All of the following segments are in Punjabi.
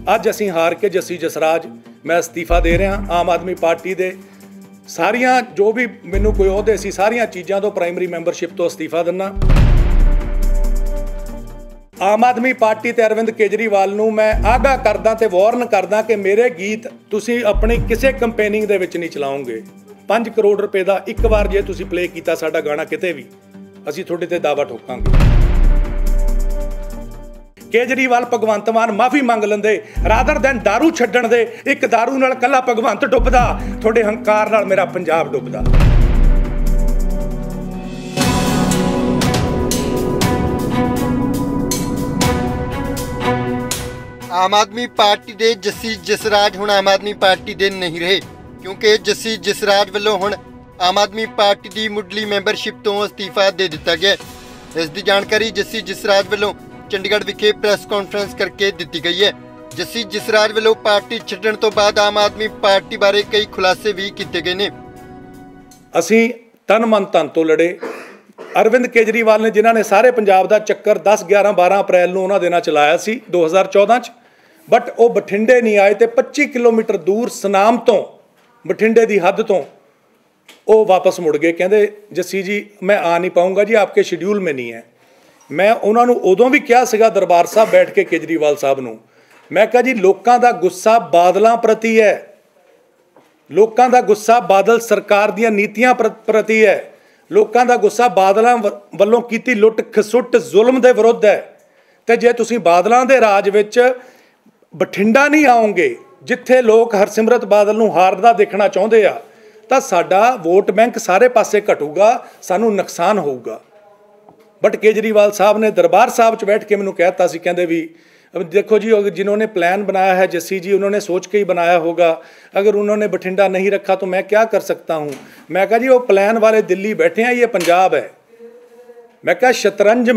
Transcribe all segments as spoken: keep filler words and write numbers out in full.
ਅੱਜ ਅਸੀਂ ਹਾਰ ਕੇ ਜੱਸੀ ਜਸਰਾਜ मैं ਅਸਤੀਫਾ ਦੇ ਰਿਹਾ ਆਮ ਆਦਮੀ ਪਾर्टी ਦੇ ਸਾਰੀਆਂ जो भी ਮੈਨੂੰ ਕੋਈ ਅਹੁਦੇ ਸੀ ਸਾਰੀਆਂ ਚੀਜ਼ਾਂ ਤੋਂ ਪ੍ਰਾਇਮਰੀ ਮੈਂਬਰਸ਼ਿਪ ਤੋਂ ਅਸਤੀਫਾ ਦਿੰਦਾ। आम आदमी पार्टी ते अरविंद केजरीवाल नूं मैं आगाह करदा ते वार्न करदा कि मेरे गीत तुसीं अपनी किसी कंपेनिंग दे विच नहीं चलाओगे। पाँच करोड़ रुपए का एक बार जे तुसीं प्ले कीता साडा गाना किते भी असीं तुहाडे ते दावा ठोकांगे। केजरीवाल भगवंत मान माफ़ी मंग लैंदे रादर दैन दारू छड्डण दे एक दारू नाल कल्ला भगवंत डुबदा तुहाडे हंकार नाल मेरा पंजाब डुबदा। आम आदमी पार्टी के जस्सी जसराज हुण आम आदमी पार्टी के नहीं रहे क्योंकि जस्सी जसराज वालों हुण आम आदमी पार्टी की मुढ़ली मैंबरशिप तो अस्तीफा दे दिता गया। इसकी जानकारी जस्सी जसराज वालों चंडीगढ़ विखे प्रेस कॉन्फ्रेंस करके दी गई है। जस्सी जसराज वालों पार्टी छड्डण तो बाद आम आदमी पार्टी बारे कई खुलासे भी किए गए ने। असीं तन मन धन तो लड़े। अरविंद केजरीवाल ने जिन्होंने सारे पंजाब का चक्कर दस ग्यारह बारह अप्रैल को उन्होंने दिनों चलाया सी दो हज़ार चौदह च बट वो बठिंडे नहीं आए तो पच्चीस किलोमीटर दूर सनाम तो बठिंडे की हद तो वो वापस मुड़ गए। कहते जस्सी जी मैं आ नहीं पाऊँगा जी आपके शेड्यूल में नहीं है। मैं उन्होंने उदों भी कहा सीगा दरबार साहब बैठ के केजरीवाल साहब नूं मैं कहा जी लोगों का गुस्सा बादलों प्रति है, लोगों का गुस्सा बादल सरकार दी नीतियां प्रति है, लोगों का गुस्सा बादलों वालों कीती लुट खसुट जुल्म के विरुद्ध है। तो जे तुसीं बादलों के राज विच बठिंडा नहीं आओगे जिथे लोग हरसिमरत बादल नूं हारदा देखना चाहते आ तो साडा वोट बैंक सारे पासे घटूगा, सानू नुकसान होगा। बट केजरीवाल साहब ने दरबार साहब च बैठ के मैनूं कहता सी कहंदे भी देखो जी जिन्होंने प्लान बनाया है जस्सी जी उन्होंने सोच के ही बनाया होगा, अगर उन्होंने बठिंडा नहीं रखा तो मैं क्या कर सकता हूँ। मैं कहा जी वो प्लान वाले दिल्ली बैठे हैं, ये पंजाब है। मैं कहा शतरंज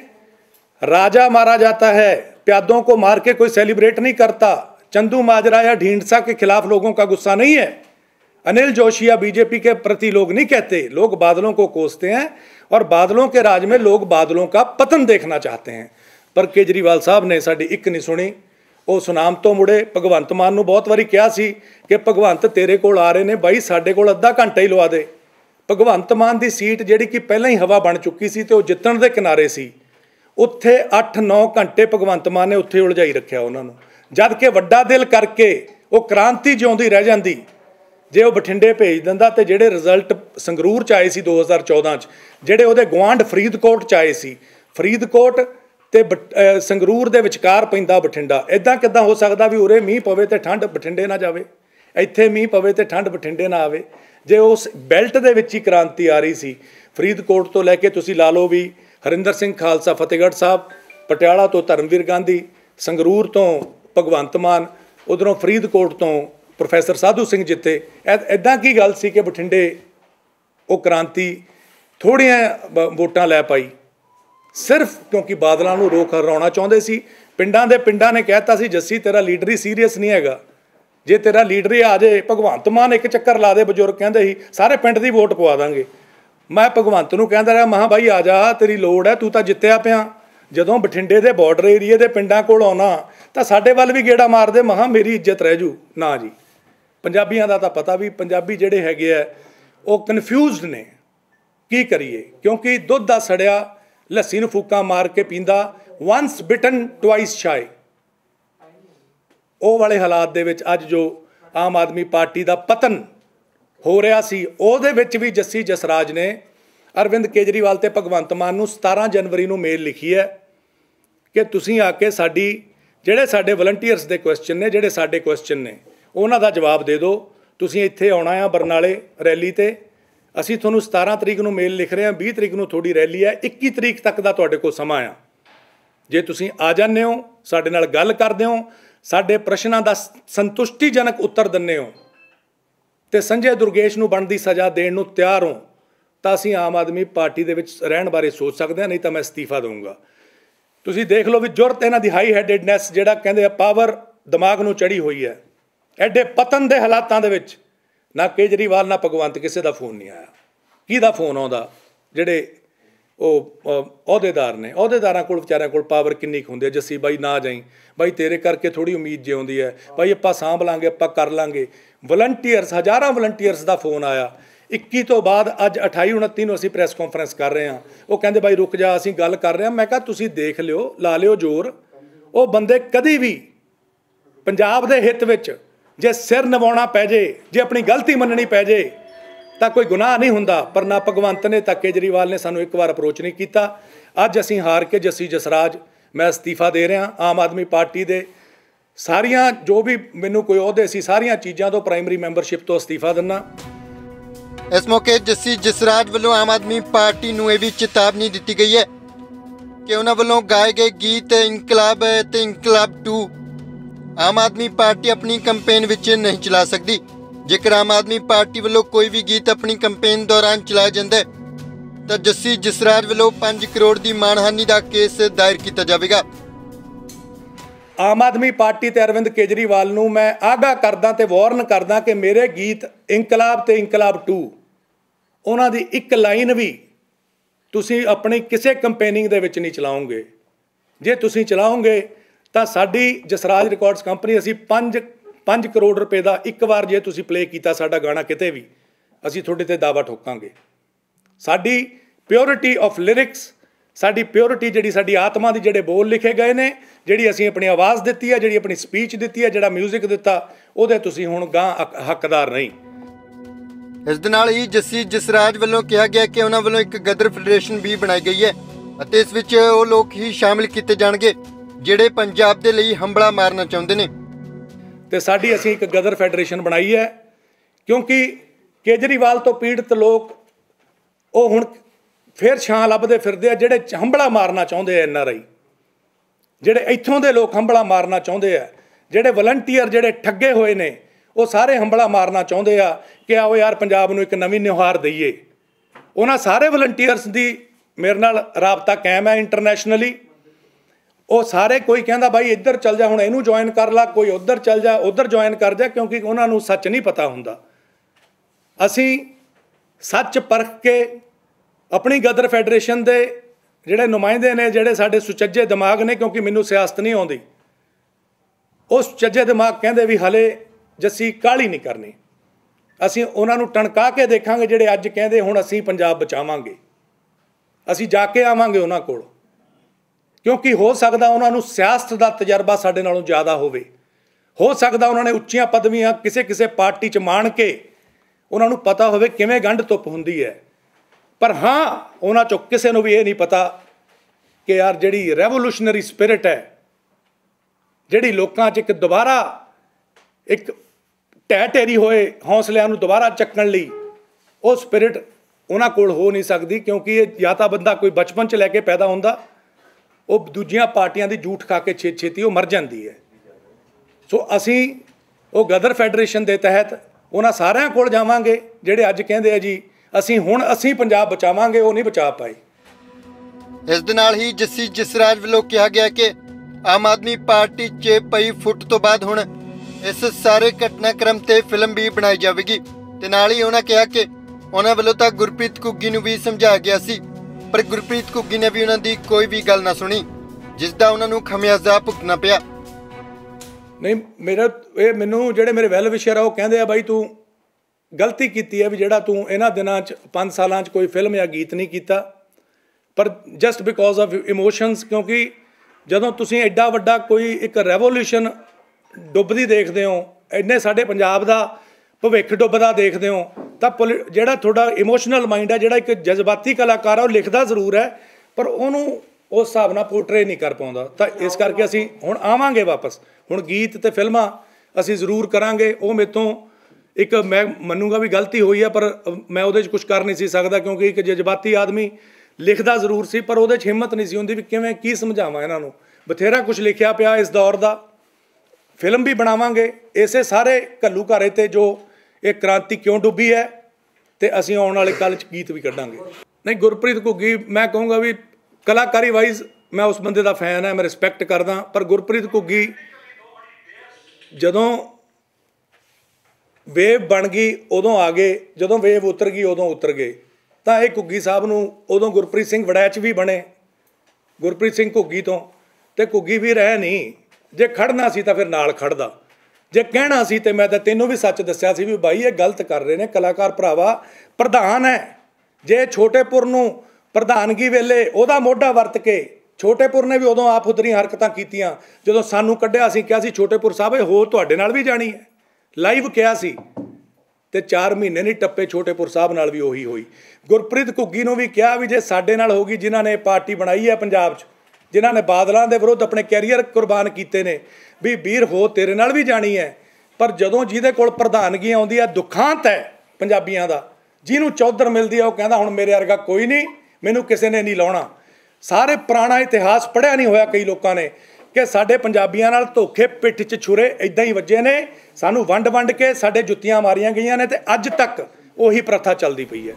में राजा मारा जाता है, प्यादों को मार के कोई सेलिब्रेट नहीं करता। चंदू माजरा या ढींढसा के खिलाफ लोगों का गुस्सा नहीं है, अनिल जोशी या बीजेपी के प्रति लोग नहीं कहते, लोग बादलों को कोसते हैं और बादलों के राज में लोग बादलों का पतन देखना चाहते हैं। पर केजरीवाल साहब ने साडी एक नहीं सुनी। वो सुनाम तो मुड़े भगवंत मान नूं बहुत वारी कहा सी कि भगवंत तेरे कोल आ रहे ने बाई साडे कोल अद्धा घंटा ही लवा दे। भगवंत मान की सीट जिहड़ी कि पहलां ही हवा बन चुकी सी ते वो जितण दे किनारे सी, उत्थे अठ नौ घंटे भगवंत मान ने उत्थे उलझाई रखिया उन्होंने, जद कि वड्डा दिल करके वो क्रांति जिउंदी रह जाती जे वो बठिंडे भेज दिंदा ते जिहड़े रिजल्ट संगरूर च आए सी दो हज़ार चौदह च, जिहड़े उहदे गुआंढ फरीदकोट च आए सी, फरीदकोट ते संगरूर दे विचकार पैंदा बठिंडा, इदां किदां हो सकदा भी उरे मींह पवे ते ठंड बठिंडे ना जावे, इत्थे मींह पवे ते ठंड बठिंडे ना आवे। जे उस बैल्ट दे विच ही क्रांति आ रही सी, फरीदकोट तो लैके तुसीं ला लो भी हरिंदर सिंह खालसा फतेहगढ़ साहब, पटियाला तो धर्मवीर गांधी, संगरूर तो भगवंत मान, उधरों फरीदकोट तो प्रोफैसर साधू सिंह जिते, इदां की गल सी कि बठिंडे वो क्रांति थोड़ियां वोटां लै पाई सिर्फ क्योंकि बादलों नूं रोक हराउणा चाहुंदे सी। पिंडां दे पिंडां ने कहता सी जस्सी तेरा लीडर ही सीरीयस नहीं हैगा, जे तेरा लीडर ही आ जाए भगवंत मान एक चक्कर ला दे, बजुर्ग कहंदे ही सारे पिंड दी वोट पवा दांगे। मैं भगवंत नूं कहंदा रहा महा भाई आ जा तेरी लोड़ है, तू तां जित्तिया पिया, जदों बठिंडे दे बॉर्डर एरिए दे पिंडां कोल आउणा तां साडे वल भी गेड़ा मार दे, महा मेरी इज्जत रह जू ना जी। पंजाबियां दा तां पता भी पंजाबी जिहड़े हैगे आ वो कन्फ्यूज़ड ने की करिए, क्योंकि दुध दा सड़िया लस्सी नूं फूकां मार के पींदा, वंस बिटन ट्वाइस शाय। ਉਹ वाले हालात दे विच अज जो आम आदमी पार्टी का पतन हो रहा सी, ਉਹਦੇ ਵਿੱਚ भी जस्सी जसराज ने अरविंद केजरीवाल ते भगवंत मान नूं सतारह जनवरी नूं मेल लिखी है कि तुसीं आके साडी जिहड़े साडे वलंटीयर्स दे क्वेश्चन ने, जिहड़े साडे क्वेश्चन ने उन्हां दा जवाब दे दो। तुसीं इत्थे आउणा आ बरनाले रैली ते, असीं तुहानूं सतारह तरीक नूं मेल लिख रहे हैं, बीस तरीक नूं थोड़ी रैली है, इक्की तरीक तक दा तुहाडे कोल समां आ। जे तुसीं आ जांदे हो साडे नाल गल करदे हो, साडे प्रश्नां दा संतुष्टिजनक उत्तर दिंदे हो ते संजय दुर्गेश नूं बनदी सज़ा देण नूं तैयार हो तां असीं आम आदमी पार्टी दे विच रहण बारे सोच सकदे हां, नहीं तां मैं इस्तीफा दूंगा। तुसीं देख लो भी जुरत इन्हां दी हाई हैडेडनैस जिहड़ा कहंदे आ पावर दिमाग नूं चढ़ी होई है। एडे पतन दे हालातां दे विच ना केजरीवाल ना भगवंत किसी का फोन नहीं आया। किहदा फोन आउंदा? जिहड़े ਉਹ ਅਹੁਦੇਦਾਰ ਨੇ, ਅਹੁਦੇਦਾਰਾਂ ਕੋਲ ਵਿਚਾਰਿਆਂ ਕੋਲ ਪਾਵਰ ਕਿੰਨੀ ਕੁ ਹੁੰਦੀ ਹੈ, ਜੱਸੀ ਬਾਈ ਨਾ ਜਾਈ, ਬਾਈ ਤੇਰੇ ਕਰਕੇ ਥੋੜ੍ਹੀ ਉਮੀਦ ਜੇ ਆਉਂਦੀ ਹੈ, ਬਾਈ ਆਪਾਂ ਸਾਂਭ ਲਾਂਗੇ, ਆਪਾਂ ਕਰ ਲਾਂਗੇ। ਵਲੰਟੀਅਰਸ, ਹਜ਼ਾਰਾਂ ਵਲੰਟੀਅਰਸ ਦਾ ਫੋਨ ਆਇਆ ਇੱਕੀ ਤੋਂ ਬਾਅਦ ਅੱਜ ਅਠਾਈ ਉਨੱਤੀ ਨੂੰ ਅਸੀਂ ਪ੍ਰੈਸ ਕਾਨਫਰੰਸ ਕਰ ਰਹੇ ਹਾਂ। ਉਹ ਕਹਿੰਦੇ ਬਾਈ ਰੁਕ ਜਾ, ਅਸੀਂ ਗੱਲ ਕਰ ਰਹੇ ਹਾਂ। ਮੈਂ ਕਿਹਾ ਤੁਸੀਂ ਦੇਖ ਲਿਓ, ਲਾ ਲਿਓ ਜ਼ੋਰ। ਉਹ ਬੰਦੇ ਕਦੀ ਵੀ ਪੰਜਾਬ ਦੇ ਹਿੱਤ ਵਿੱਚ ਜੇ ਸਿਰ ਨਿਵਾਉਣਾ ਪੈ ਜੇ, ਜੇ ਆਪਣੀ ਗਲਤੀ ਮੰਨਣੀ ਪੈ ਜੇ ਤਾਂ ਕੋਈ ਗੁਨਾਹ ਨਹੀਂ ਹੁੰਦਾ। ਪਰ ਨਾ ਭਗਵੰਤ ਨੇ ਤਾਂ ਕੇਜਰੀਵਾਲ ਨੇ ਸਾਨੂੰ ਇੱਕ ਵਾਰ ਅਪਰੋਚ ਨਹੀਂ ਕੀਤਾ। ਅੱਜ ਅਸੀਂ ਹਾਰ ਕੇ ਜੱਸੀ ਜਸਰਾਜ ਮੈਂ ਅਸਤੀਫਾ ਦੇ ਰਿਹਾ। ਆਮ ਆਦਮੀ ਪਾਰਟੀ ਦੇ ਸਾਰੀਆਂ ਜੋ ਵੀ ਮੈਨੂੰ ਕੋਈ ਅਹੁਦੇ ਸੀ, ਸਾਰੀਆਂ ਚੀਜ਼ਾਂ ਤੋਂ ਪ੍ਰਾਇਮਰੀ ਮੈਂਬਰਸ਼ਿਪ ਤੋਂ ਅਸਤੀਫਾ ਦਿੰਦਾ। ਇਸ ਮੌਕੇ ਜੱਸੀ ਜਸਰਾਜ ਵੱਲੋਂ ਆਮ ਆਦਮੀ ਪਾਰਟੀ ਨੂੰ ਇਹ ਵੀ ਚੇਤਾਵਨੀ ਦਿੱਤੀ ਗਈ ਹੈ ਕਿ ਉਹਨਾਂ ਵੱਲੋਂ ਗਾਏ ਗਏ ਗੀਤ ਇਨਕਲਾਬ ਤੇ ਇਨਕਲਾਬ ਟੂ ਆਮ ਆਦਮੀ ਪਾਰਟੀ ਆਪਣੀ ਕੰਪੇਨ ਵਿੱਚ ਨਹੀਂ ਚਲਾ ਸਕਦੀ। ਜੇਕਰ ਆਮ ਆਦਮੀ ਪਾਰਟੀ ਵੱਲੋਂ ਕੋਈ ਵੀ ਗੀਤ ਆਪਣੀ ਕੰਪੇਨ ਦੌਰਾਨ ਚਲਾਇਆ ਜਾਂਦਾ ਤਾਂ ਜੱਸੀ ਜਸਰਾਜ ਵੱਲੋਂ ਪੰਜ ਕਰੋੜ ਦੀ ਮਾਣਹਾਨੀ ਦਾ ਕੇਸ ਦਾਇਰ ਕੀਤਾ ਜਾਵੇਗਾ। ਆਮ ਆਦਮੀ ਪਾਰਟੀ ਤੇ ਅਰਵਿੰਦ ਕੇਜਰੀਵਾਲ ਨੂੰ ਮੈਂ ਆਗਾਹ ਕਰਦਾ ਤੇ ਵਾਰਨ ਕਰਦਾ ਕਿ ਮੇਰੇ ਗੀਤ ਇਨਕਲਾਬ ਤੇ ਇਨਕਲਾਬ ਟੂ ਉਹਨਾਂ ਦੀ ਇੱਕ ਲਾਈਨ ਵੀ ਤੁਸੀਂ ਆਪਣੀ ਕਿਸੇ ਕੰਪੇਨਿੰਗ ਦੇ ਵਿੱਚ ਨਹੀਂ ਚਲਾਓਗੇ। ਜੇ ਤੁਸੀਂ ਚਲਾਓਗੇ ਤਾਂ ਸਾਡੀ ਜਸਰਾਜ ਰਿਕਾਰਡਸ ਕੰਪਨੀ ਅਸੀਂ ਪੰਜ ਪੰਜ ਕਰੋੜ ਰੁਪਏ ਦਾ ਇੱਕ ਵਾਰ ਜੇ ਤੁਸੀਂ ਪਲੇ ਕੀਤਾ ਸਾਡਾ ਗਾਣਾ ਕਿਤੇ ਵੀ, ਅਸੀਂ ਤੁਹਾਡੇ ਤੇ ਦਾਅਵਾ ਠੋਕਾਂਗੇ। ਸਾਡੀ ਪਿਓਰਿਟੀ ਆਫ ਲਿਰਿਕਸ, ਸਾਡੀ ਪਿਓਰਿਟੀ ਜਿਹੜੀ ਸਾਡੀ ਆਤਮਾ ਦੀ ਜਿਹੜੇ ਬੋਲ ਲਿਖੇ ਗਏ ਨੇ, ਜਿਹੜੀ ਅਸੀਂ ਆਪਣੀ ਆਵਾਜ਼ ਦਿੱਤੀ ਹੈ, ਜਿਹੜੀ ਆਪਣੀ ਸਪੀਚ ਦਿੱਤੀ ਹੈ, ਜਿਹੜਾ ਮਿਊਜ਼ਿਕ ਦਿੱਤਾ, ਉਹਦੇ ਤੁਸੀਂ ਹੁਣ ਗਾਂ ਹੱਕਦਾਰ ਨਹੀਂ। ਇਸ ਦੇ ਨਾਲ ਹੀ ਜੱਸੀ ਜਸਰਾਜ ਵੱਲੋਂ ਕਿਹਾ ਗਿਆ ਕਿ ਉਹਨਾਂ ਵੱਲੋਂ ਇੱਕ ਗਦਰ ਫੈਡਰੇਸ਼ਨ ਵੀ ਬਣਾਈ ਗਈ ਹੈ ਅਤੇ ਇਸ ਵਿੱਚ ਉਹ ਲੋਕ ਹੀ ਸ਼ਾਮਿਲ ਕੀਤੇ ਜਾਣਗੇ ਜਿਹੜੇ ਪੰਜਾਬ ਦੇ ਲਈ ਹੰਬਲਾ ਮਾਰਨਾ ਚਾਹੁੰਦੇ ਨੇ। ਤੇ ਸਾਡੀ ਅਸੀਂ ਇੱਕ ਗਦਰ ਫੈਡਰੇਸ਼ਨ ਬਣਾਈ ਹੈ ਕਿਉਂਕਿ ਕੇਜਰੀਵਾਲ ਤੋਂ ਪੀੜਤ ਲੋਕ ਉਹ ਹੁਣ ਫਿਰ ਛਾਂ ਲੱਭਦੇ ਫਿਰਦੇ ਆ, ਜਿਹੜੇ ਹੰਬਲਾ ਮਾਰਨਾ ਚਾਹੁੰਦੇ ਆ, ਐਨ ਆਰ ਆਈ ਜਿਹੜੇ ਇੱਥੋਂ ਦੇ ਲੋਕ ਹੰਬਲਾ ਮਾਰਨਾ ਚਾਹੁੰਦੇ ਆ, ਜਿਹੜੇ ਵਲੰਟੀਅਰ ਜਿਹੜੇ ਠੱਗੇ ਹੋਏ ਨੇ ਉਹ ਸਾਰੇ ਹੰਬਲਾ ਮਾਰਨਾ ਚਾਹੁੰਦੇ ਆ ਕਿ ਆਓ ਯਾਰ ਪੰਜਾਬ ਨੂੰ ਇੱਕ ਨਵੀਂ ਨਿਉਹਾਰ ਦਈਏ। ਉਹਨਾਂ ਸਾਰੇ ਵਲੰਟੀਅਰਸ ਦੀ ਮੇਰੇ ਨਾਲ ਰਾਬਤਾ ਕਾਇਮ ਹੈ ਇੰਟਰਨੈਸ਼ਨਲੀ। ਉਹ ਸਾਰੇ ਕੋਈ ਕਹਿੰਦਾ ਬਾਈ ਇੱਧਰ ਚੱਲ ਜਾ, ਹੁਣ ਇਹਨੂੰ ਜੁਆਇਨ ਕਰ ਲਾ, ਕੋਈ ਉੱਧਰ ਚੱਲ ਜਾ, ਉੱਧਰ ਜੁਆਇਨ ਕਰ ਜਾ, ਕਿਉਂਕਿ ਉਹਨਾਂ ਨੂੰ ਸੱਚ ਨਹੀਂ ਪਤਾ ਹੁੰਦਾ। ਅਸੀਂ ਸੱਚ ਪਰਖ ਕੇ ਆਪਣੀ ਗਦਰ ਫੈਡਰੇਸ਼ਨ ਦੇ ਜਿਹੜੇ ਨੁਮਾਇੰਦੇ ਨੇ, ਜਿਹੜੇ ਸਾਡੇ ਸੁਚੱਜੇ ਦਿਮਾਗ ਨੇ, ਕਿਉਂਕਿ ਮੈਨੂੰ ਸਿਆਸਤ ਨਹੀਂ ਆਉਂਦੀ, ਉਹ ਸੁਚੱਜੇ ਦਿਮਾਗ ਕਹਿੰਦੇ ਵੀ ਹਲੇ ਜੱਸੀ ਕਾਹਲੀ ਨਹੀਂ ਕਰਨੀ। ਅਸੀਂ ਉਹਨਾਂ ਨੂੰ ਟਣਕਾ ਕੇ ਦੇਖਾਂਗੇ ਜਿਹੜੇ ਅੱਜ ਕਹਿੰਦੇ ਹੁਣ ਅਸੀਂ ਪੰਜਾਬ ਬਚਾਵਾਂਗੇ। ਅਸੀਂ ਜਾ ਕੇ ਆਵਾਂਗੇ ਉਹਨਾਂ ਕੋਲ, ਕਿਉਂਕਿ ਹੋ ਸਕਦਾ ਉਹਨਾਂ ਨੂੰ ਸਿਆਸਤ ਦਾ ਤਜਰਬਾ ਸਾਡੇ ਨਾਲੋਂ ਜ਼ਿਆਦਾ ਹੋਵੇ। ਹੋ ਸਕਦਾ ਉਹਨਾਂ ਨੇ ਉੱਚੀਆਂ ਪਦਵੀਆਂ ਕਿਸੇ ਕਿਸੇ ਪਾਰਟੀ 'ਚ ਮਾਣ ਕੇ ਉਹਨਾਂ ਨੂੰ ਪਤਾ ਹੋਵੇ ਕਿਵੇਂ ਗੰਢ ਧੁੱਪ ਹੁੰਦੀ ਹੈ। ਪਰ ਹਾਂ, ਉਹਨਾਂ 'ਚੋਂ ਕਿਸੇ ਨੂੰ ਵੀ ਇਹ ਨਹੀਂ ਪਤਾ ਕਿ ਯਾਰ ਜਿਹੜੀ ਰੈਵੋਲੂਸ਼ਨਰੀ ਸਪਿਰਿਟ ਹੈ, ਜਿਹੜੀ ਲੋਕਾਂ 'ਚ ਇੱਕ ਦੁਬਾਰਾ ਇੱਕ ਢਹਿ ਢੇਰੀ ਹੋਏ ਹੌਸਲਿਆਂ ਨੂੰ ਦੁਬਾਰਾ ਚੱਕਣ ਲਈ, ਉਹ ਸਪਿਰਿਟ ਉਹਨਾਂ ਕੋਲ ਹੋ ਨਹੀਂ ਸਕਦੀ। ਕਿਉਂਕਿ ਇਹ ਜਾਂ ਤਾਂ ਬੰਦਾ ਕੋਈ ਬਚਪਨ 'ਚ ਲੈ ਕੇ ਪੈਦਾ ਹੁੰਦਾ, ਉਹ ਦੂਜੀਆਂ ਪਾਰਟੀਆਂ ਦੀ ਝੂਠ ਖਾ ਕੇ ਛੇਤੀ ਛੇਤੀ ਉਹ ਮਰ ਜਾਂਦੀ ਹੈ। ਸੋ ਅਸੀਂ ਉਹ ਗਦਰ ਫੈਡਰੇਸ਼ਨ ਦੇ ਤਹਿਤ ਉਹਨਾਂ ਸਾਰਿਆਂ ਕੋਲ ਜਾਵਾਂਗੇ ਜਿਹੜੇ ਅੱਜ ਕਹਿੰਦੇ ਆ ਜੀ ਅਸੀਂ ਹੁਣ ਅਸੀਂ ਪੰਜਾਬ ਬਚਾਵਾਂਗੇ, ਉਹ ਨਹੀਂ ਬਚਾ ਪਾਏ। ਇਸ ਦੇ ਨਾਲ ਹੀ ਜੱਸੀ ਜਸਰਾਜ ਵੱਲੋਂ ਕਿਹਾ ਗਿਆ ਕਿ ਆਮ ਆਦਮੀ ਪਾਰਟੀ 'ਚ ਪਈ ਫੁੱਟ ਤੋਂ ਬਾਅਦ ਹੁਣ ਇਸ ਸਾਰੇ ਘਟਨਾਕ੍ਰਮ ਤੇ ਫਿਲਮ ਵੀ ਬਣਾਈ ਜਾਵੇਗੀ। ਤੇ ਨਾਲ ਹੀ ਉਹਨਾਂ ਕਿਹਾ ਕਿ ਉਹਨਾਂ ਵੱਲੋਂ ਤਾਂ ਗੁਰਪ੍ਰੀਤ ਘੁੱਗੀ ਨੂੰ ਵੀ ਸਮਝਾਇਆ ਗਿਆ ਸੀ, ਪਰ ਗੁਰਪ੍ਰੀਤ ਘੁੱਗੀ ਨੇ ਵੀ ਉਹਨਾਂ ਦੀ ਕੋਈ ਵੀ ਗੱਲ ਨਾ ਸੁਣੀ, ਜਿਸ ਦਾ ਉਹਨਾਂ ਨੂੰ ਖਮਿਆਜ਼ਾ ਭੁਗਤਣਾ ਪਿਆ। ਨਹੀਂ, ਮੇਰਾ ਇਹ ਮੈਨੂੰ ਜਿਹੜੇ ਮੇਰੇ ਵੈਲ ਵਿਸ਼ਰ ਆ ਉਹ ਕਹਿੰਦੇ ਆ ਬਾਈ ਤੂੰ ਗਲਤੀ ਕੀਤੀ ਹੈ ਵੀ ਜਿਹੜਾ ਤੂੰ ਇਹਨਾਂ ਦਿਨਾਂ 'ਚ ਪੰਜ ਸਾਲਾਂ 'ਚ ਕੋਈ ਫਿਲਮ ਜਾਂ ਗੀਤ ਨਹੀਂ ਕੀਤਾ। ਪਰ ਜਸਟ ਬਿਕੋਜ਼ ਆਫ ਇਮੋਸ਼ਨਸ, ਕਿਉਂਕਿ ਜਦੋਂ ਤੁਸੀਂ ਐਡਾ ਵੱਡਾ ਕੋਈ ਇੱਕ ਰੈਵੋਲੂਸ਼ਨ ਡੁੱਬਦੀ ਦੇਖਦੇ ਹੋ, ਇੰਨੇ ਸਾਡੇ ਪੰਜਾਬ ਦਾ ਭਵਿੱਖ ਡੁੱਬਦਾ ਦੇਖਦੇ ਹੋ, ਤਾਂ ਪੋਲੀ ਜਿਹੜਾ ਤੁਹਾਡਾ ਇਮੋਸ਼ਨਲ ਮਾਈਂਡ ਹੈ, ਜਿਹੜਾ ਇੱਕ ਜਜ਼ਬਾਤੀ ਕਲਾਕਾਰ ਆ, ਉਹ ਲਿਖਦਾ ਜ਼ਰੂਰ ਹੈ ਪਰ ਉਹਨੂੰ ਉਸ ਹਿਸਾਬ ਨਾਲ ਪੋਰਟਰੇ ਨਹੀਂ ਕਰ ਪਾਉਂਦਾ। ਤਾਂ ਇਸ ਕਰਕੇ ਅਸੀਂ ਹੁਣ ਆਵਾਂਗੇ ਵਾਪਸ, ਹੁਣ ਗੀਤ ਅਤੇ ਫਿਲਮਾਂ ਅਸੀਂ ਜ਼ਰੂਰ ਕਰਾਂਗੇ। ਉਹ ਮੇਰੇ ਤੋਂ ਇੱਕ ਮੈਂ ਮੰਨੂਗਾ ਵੀ ਗਲਤੀ ਹੋਈ ਹੈ, ਪਰ ਮੈਂ ਉਹਦੇ 'ਚ ਕੁਛ ਕਰ ਨਹੀਂ ਸੀ ਸਕਦਾ ਕਿਉਂਕਿ ਇੱਕ ਜਜ਼ਬਾਤੀ ਆਦਮੀ ਲਿਖਦਾ ਜ਼ਰੂਰ ਸੀ, ਪਰ ਉਹਦੇ 'ਚ ਹਿੰਮਤ ਨਹੀਂ ਸੀ ਹੁੰਦੀ ਵੀ ਕਿਵੇਂ ਕੀ ਸਮਝਾਵਾਂ ਇਹਨਾਂ ਨੂੰ। ਬਥੇਰਾ ਕੁਛ ਲਿਖਿਆ ਪਿਆ ਇਸ ਦੌਰ ਦਾ, ਫਿਲਮ ਵੀ ਬਣਾਵਾਂਗੇ ਇਸੇ ਸਾਰੇ ਘੱਲੂ ਘਾਰੇ 'ਤੇ ਜੋ ਇਹ ਕ੍ਰਾਂਤੀ ਕਿਉਂ ਡੁੱਬੀ ਹੈ, ਅਤੇ ਅਸੀਂ ਆਉਣ ਵਾਲੇ ਕੱਲ੍ਹ 'ਚ ਗੀਤ ਵੀ ਕੱਢਾਂਗੇ। ਨਹੀਂ, ਗੁਰਪ੍ਰੀਤ ਘੁੱਗੀ ਮੈਂ ਕਹੂੰਗਾ ਵੀ ਕਲਾਕਾਰੀ ਵਾਈਜ਼ ਮੈਂ ਉਸ ਬੰਦੇ ਦਾ ਫੈਨ ਹੈ, ਮੈਂ ਰਿਸਪੈਕਟ ਕਰਦਾ, ਪਰ ਗੁਰਪ੍ਰੀਤ ਘੁੱਗੀ ਜਦੋਂ ਵੇਵ ਬਣ ਗਈ ਉਦੋਂ ਆ ਗਏ, ਜਦੋਂ ਵੇਵ ਉਤਰ ਗਈ ਉਦੋਂ ਉਤਰ ਗਏ। ਤਾਂ ਇਹ ਘੁੱਗੀ ਸਾਹਿਬ ਨੂੰ ਉਦੋਂ ਗੁਰਪ੍ਰੀਤ ਸਿੰਘ ਵੜੈਚ ਵੀ ਬਣੇ, ਗੁਰਪ੍ਰੀਤ ਸਿੰਘ ਘੁੱਗੀ ਤੋਂ, ਤੇ ਘੁੱਗੀ ਵੀ ਰਹਿ ਨਹੀਂ। ਜੇ ਖੜਨਾ ਸੀ ਤਾਂ ਫਿਰ ਨਾਲ ਖੜਦਾ, ਜੇ ਕਹਿਣਾ ਸੀ ਤੇ ਮੈਂ ਤਾਂ ਤੈਨੂੰ ਵੀ ਸੱਚ ਦੱਸਿਆ ਸੀ ਵੀ ਬਾਈ ਇਹ ਗਲਤ ਕਰ ਰਹੇ ਨੇ ਕਲਾਕਾਰ ਭਰਾਵਾ। ਪ੍ਰਧਾਨ ਹੈ, ਜੇ ਛੋਟੇਪੁਰ ਨੂੰ ਪ੍ਰਧਾਨਗੀ ਵੇਲੇ ਉਹਦਾ ਮੋਢਾ ਵਰਤ ਕੇ, ਛੋਟੇਪੁਰ ਨੇ ਵੀ ਉਦੋਂ ਆਪ ਉਧਰੀਆਂ ਹਰਕਤਾਂ ਕੀਤੀਆਂ। ਜਦੋਂ ਸਾਨੂੰ ਕੱਢਿਆ ਅਸੀਂ ਕਿਹਾ ਸੀ ਛੋਟੇਪੁਰ ਸਾਹਿਬ ਇਹ ਹੋ ਤੁਹਾਡੇ ਨਾਲ ਵੀ ਜਾਣੀ ਹੈ, ਲਾਈਵ ਕਿਹਾ ਸੀ, ਤੇ ਚਾਰ ਮਹੀਨੇ ਨਹੀਂ ਟੱਪੇ ਛੋਟੇਪੁਰ ਸਾਹਿਬ ਨਾਲ ਵੀ ਉਹੀ ਹੋਈ। ਗੁਰਪ੍ਰੀਤ ਘੁੱਗੀ ਨੂੰ ਵੀ ਕਿਹਾ ਵੀ ਜੇ ਸਾਡੇ ਨਾਲ ਹੋ ਗਈ, ਜਿਨ੍ਹਾਂ ਨੇ ਪਾਰਟੀ ਬਣਾਈ ਹੈ ਪੰਜਾਬ 'ਚ, ਜਿਨ੍ਹਾਂ ਨੇ ਬਾਦਲਾਂ ਦੇ ਵਿਰੁੱਧ ਆਪਣੇ ਕੈਰੀਅਰ ਕੁਰਬਾਨ ਕੀਤੇ ਨੇ, ਵੀ ਵੀਰ ਹੋ ਤੇਰੇ ਨਾਲ ਵੀ ਜਾਣੀ ਹੈ। ਪਰ ਜਦੋਂ ਜਿਹਦੇ ਕੋਲ ਪ੍ਰਧਾਨਗੀ ਆਉਂਦੀ ਹੈ, ਦੁਖਾਂਤ ਹੈ ਪੰਜਾਬੀਆਂ ਦਾ, ਜਿਹਨੂੰ ਚੌਧਰ ਮਿਲਦੀ ਹੈ ਉਹ ਕਹਿੰਦਾ ਹੁਣ ਮੇਰੇ ਵਰਗਾ ਕੋਈ ਨਹੀਂ, ਮੈਨੂੰ ਕਿਸੇ ਨੇ ਨਹੀਂ ਲਾਉਣਾ। ਸਾਰੇ ਪੁਰਾਣਾ ਇਤਿਹਾਸ ਪੜ੍ਹਿਆ ਨਹੀਂ ਹੋਇਆ ਕਈ ਲੋਕਾਂ ਨੇ ਕਿ ਸਾਡੇ ਪੰਜਾਬੀਆਂ ਨਾਲ ਧੋਖੇ ਪਿੱਠ 'ਚ ਛੁਰੇ ਇੱਦਾਂ ਹੀ ਵੱਜੇ ਨੇ, ਸਾਨੂੰ ਵੰਡ ਵੰਡ ਕੇ ਸਾਡੇ ਜੁੱਤੀਆਂ ਮਾਰੀਆਂ ਗਈਆਂ ਨੇ, ਤੇ ਅੱਜ ਤੱਕ ਉਹੀ ਪ੍ਰਥਾ ਚੱਲਦੀ ਪਈ ਹੈ।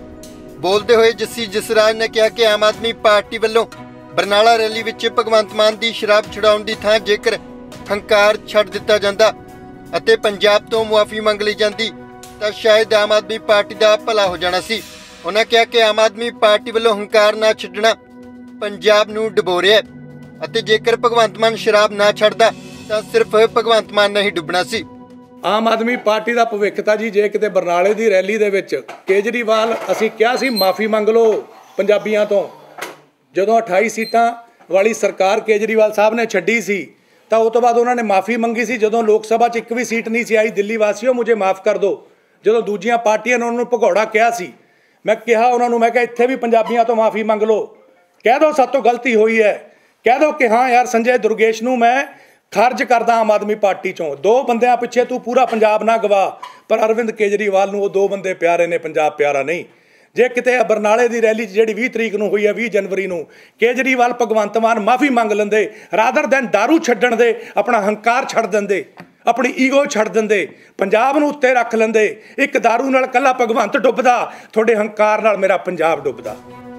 ਬੋਲਦੇ ਹੋਏ ਜੱਸੀ ਜਸਰਾਜ ਨੇ ਕਿਹਾ ਕਿ ਆਮ ਆਦਮੀ ਪਾਰਟੀ ਵੱਲੋਂ ਬਰਨਾਲਾ ਰੈਲੀ ਵਿੱਚ ਭਗਵੰਤ ਮਾਨ ਦੀ ਸ਼ਰਾਬ ਛੁਡਾਉਣ ਦੀ ਥਾਂ ਜੇਕਰ ਹੰਕਾਰ ਛੱਡ ਦਿੱਤਾ ਜਾਂਦਾ ਅਤੇ ਪੰਜਾਬ ਤੋਂ ਮੁਆਫੀ ਮੰਗ ਲਈ ਜਾਂਦੀ ਤਾਂ ਸ਼ਾਇਦ ਆਮ ਆਦਮੀ ਪਾਰਟੀ ਦਾ ਭਲਾ ਹੋ ਜਾਣਾ ਸੀ। ਉਹਨਾਂ ਕਿਹਾ ਕਿ ਆਮ ਆਦਮੀ ਪਾਰਟੀ ਵੱਲੋਂ ਹੰਕਾਰ ਨਾ ਛੱਡਣਾ ਪੰਜਾਬ ਨੂੰ ਡੁਬੋ ਰਿਹਾ ਅਤੇ ਜੇਕਰ ਭਗਵੰਤ ਮਾਨ ਸ਼ਰਾਬ ਨਾ ਛੱਡਦਾ ਤਾਂ ਸਿਰਫ ਭਗਵੰਤ ਮਾਨ ਨੇ ਹੀ ਡੁੱਬਣਾ ਸੀ। ਆਮ ਆਦਮੀ ਪਾਰਟੀ ਦਾ ਭਵਿੱਖ ਤਾਂ ਜੀ, ਜੇ ਕਿਤੇ ਬਰਨਾਲੇ ਦੀ ਰੈਲੀ ਦੇ ਵਿੱਚ ਕੇਜਰੀਵਾਲ, ਅਸੀਂ ਕਿਹਾ ਸੀ ਮਾਫੀ ਮੰਗ ਲਓ ਪੰਜਾਬੀਆਂ ਤੋਂ, ਜਦੋਂ ਅਠਾਈ ਸੀਟਾਂ ਵਾਲੀ ਸਰਕਾਰ ਕੇਜਰੀਵਾਲ ਸਾਹਿਬ ਨੇ ਛੱਡੀ ਸੀ ਤਾਂ ਉਹ ਤੋਂ ਬਾਅਦ ਉਹਨਾਂ ਨੇ ਮਾਫੀ ਮੰਗੀ ਸੀ। ਜਦੋਂ ਲੋਕ ਸਭਾ 'ਚ ਇੱਕ ਵੀ ਸੀਟ ਨਹੀਂ ਸੀ ਆਈ, ਦਿੱਲੀ ਵਾਸੀਓ ਮੁਝੇ ਮਾਫ ਕਰ ਦਿਓ, ਜਦੋਂ ਦੂਜੀਆਂ ਪਾਰਟੀਆਂ ਨੇ ਉਹਨਾਂ ਨੂੰ ਭਗੌੜਾ ਕਿਹਾ ਸੀ, ਮੈਂ ਕਿਹਾ ਉਹਨਾਂ ਨੂੰ, ਮੈਂ ਕਿਹਾ ਇੱਥੇ ਵੀ ਪੰਜਾਬੀਆਂ ਤੋਂ ਮਾਫੀ ਮੰਗ ਲਓ, ਕਹਿ ਦਿਓ ਸਾਡੇ ਤੋਂ ਗਲਤੀ ਹੋਈ ਹੈ, ਕਹਿ ਦਿਓ ਕਿ ਹਾਂ ਯਾਰ ਸੰਜੇ ਦੁਰਗੇਸ਼ ਨੂੰ ਮੈਂ ਖਾਰਜ ਕਰਦਾ ਆਮ ਆਦਮੀ ਪਾਰਟੀ 'ਚੋਂ, ਦੋ ਬੰਦਿਆਂ ਪਿੱਛੇ ਤੂੰ ਪੂਰਾ ਪੰਜਾਬ ਨਾ ਗਵਾ। ਪਰ ਅਰਵਿੰਦ ਕੇਜਰੀਵਾਲ ਨੂੰ ਉਹ ਦੋ ਬੰਦੇ ਪਿਆਰੇ ਨੇ, ਪੰਜਾਬ ਪਿਆਰਾ ਨਹੀਂ। ਜੇ ਕਿਤੇ ਬਰਨਾਲੇ ਦੀ ਰੈਲੀ 'ਚ ਜਿਹੜੀ ਵੀਹ ਤਰੀਕ ਨੂੰ ਹੋਈ ਹੈ, ਵੀਹ ਜਨਵਰੀ ਨੂੰ, ਕੇਜਰੀਵਾਲ ਭਗਵੰਤ ਮਾਨ ਮਾਫੀ ਮੰਗ ਲੈਂਦੇ, ਰਾਦਰ ਦੈਨ ਦਾਰੂ ਛੱਡਣ ਦੇ, ਆਪਣਾ ਹੰਕਾਰ ਛੱਡ ਦਿੰਦੇ, ਆਪਣੀ ਈਗੋ ਛੱਡ ਦਿੰਦੇ, ਪੰਜਾਬ ਨੂੰ ਉੱਤੇ ਰੱਖ ਲੈਂਦੇ। ਇੱਕ ਦਾਰੂ ਨਾਲ ਕੱਲਾ ਭਗਵੰਤ ਡੁੱਬਦਾ, ਤੁਹਾਡੇ ਹੰਕਾਰ ਨਾਲ ਮੇਰਾ ਪੰਜਾਬ ਡੁੱਬਦਾ।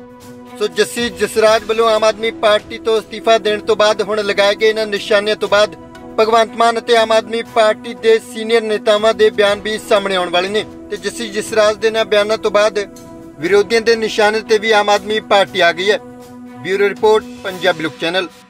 ਸੋ ਜੱਸੀ ਜਸਰਾਜ ਵੱਲੋਂ ਆਮ ਆਦਮੀ ਪਾਰਟੀ ਤੋਂ ਅਸਤੀਫਾ ਦੇਣ ਤੋਂ ਬਾਅਦ ਹੁਣ ਲਗਾਏ ਗਏ ਇਹਨਾਂ ਨਿਸ਼ਾਨਿਆਂ ਤੋਂ ਬਾਅਦ ਭਗਵੰਤ ਮਾਨ ਅਤੇ ਆਮ ਆਦਮੀ ਪਾਰਟੀ ਦੇ ਸੀਨੀਅਰ ਨੇਤਾਵਾਂ ਦੇ ਬਿਆਨ ਵੀ ਸਾਹਮਣੇ ਆਉਣ ਵਾਲੇ ਨੇ ਤੇ ਜੱਸੀ ਜਸਰਾਜ ਦੇ ਇਹਨਾਂ ਬਿਆਨਾਂ ਤੋਂ ਬਾਅਦ ਵਿਰੋਧੀਆਂ ਦੇ ਨਿਸ਼ਾਨੇ ਤੇ ਵੀ ਆਮ ਆਦਮੀ ਪਾਰਟੀ ਆ ਗਈ ਹੈ। ਬਿਊਰੋ ਰਿਪੋਰਟ, ਪੰਜਾਬੀ ਲੋਕ ਚੈਨਲ।